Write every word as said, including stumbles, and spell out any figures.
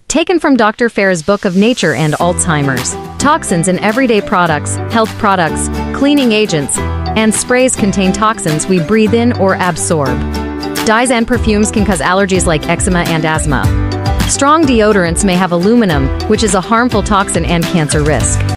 Taken from Doctor Farrah's Book of Nature and Alzheimer's. Toxins in everyday products, health products, cleaning agents, and sprays contain toxins we breathe in or absorb. Dyes and perfumes can cause allergies like eczema and asthma. Strong deodorants may have aluminum, which is a harmful toxin and cancer risk.